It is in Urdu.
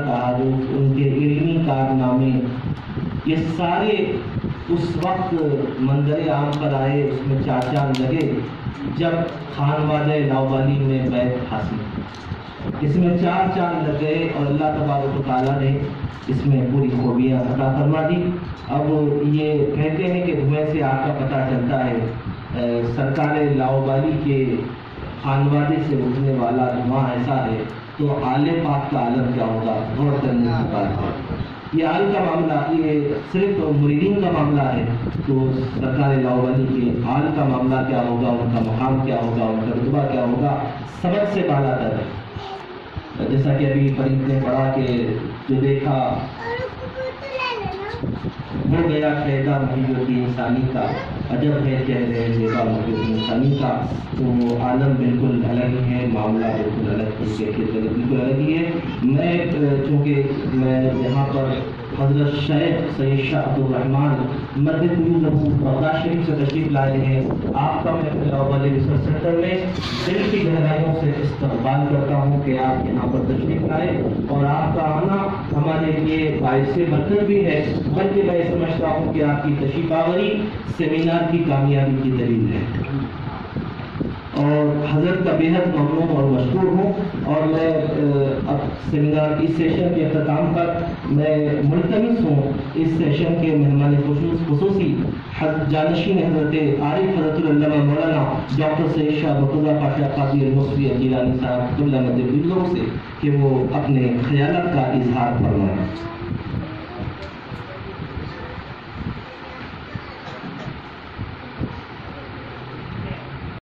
تعارف، ان کے علمی کارنامے، یہ سارے اس وقت منظر عام پر آئے، اس میں 4 چاند لگے جب خانوادہ لاؤبالی میں بیعت حاصل، اس میں 4 چاند لگ گئے اور اللہ تبارک و تعالیٰ نے اس میں پوری خوبیاں عطا فرما دی۔ اب یہ کہتے ہیں کہ دھوئیں سے آگ کا پتہ چلتا ہے، سرکار لاؤبالی کے خانوادے سے اٹھنے والا دھواں ایسا ہے تو آل پاک کا عالم کیا ہوگا، غور کرنے کی بات ہے۔ یہ آل کا معاملہ، یہ صرف مریدین کا معاملہ ہے، تو سرکار لاؤبالی کے آل کا معاملہ کیا ہوگا، ان کا مقام کیا ہوگا، ان کا رتبہ کیا ہوگا، سبق سے بالا تر ہے۔ جیسا کہ ابھی فرید نے پڑھا کہ جو دیکھا ہو گیا قیدا محی الدین ثانی کا، عجب ہے چہرے زیبا محی الدین ثانی کا، تو وہ عالم بالکل الگ ہی ہے، معاملہ بالکل الگ ہے، کیفیت بالکل الگ ہی ہے۔ میں چونکہ میں یہاں پر حضرت شیخ سید شاہ عبد الرحمن مدد بغداد شریف سے تشریف لائے ہیں، آپ کا میں اپنے لاؤبالی ریسرچ سینٹر میں دل کی گہرائیوں سے استقبال کرتا ہوں کہ آپ یہاں پر تشریف لائے، اور آپ کا آنا ہمارے لیے باعث برکت بھی ہے، بلکہ میں سمجھتا ہوں کہ آپ کی تشریف آوری سیمینار کی کامیابی کی دلیل ہے، اور حضرت کا بےحد ممنون اور مشکور ہوں۔ اور میں اب سیمینار اس سیشن کے اختتام پر میں ملتمس ہوں اس سیشن کے مہمان خصوصی جانشین حضرت عارف حضرت العلامہ مولانا ڈاکٹر سید شاہ بقولہ پاشا قادری المصری الجیلانی صاحب اللہ مدد سے کہ وہ اپنے خیالات کا اظہار فرمائیں۔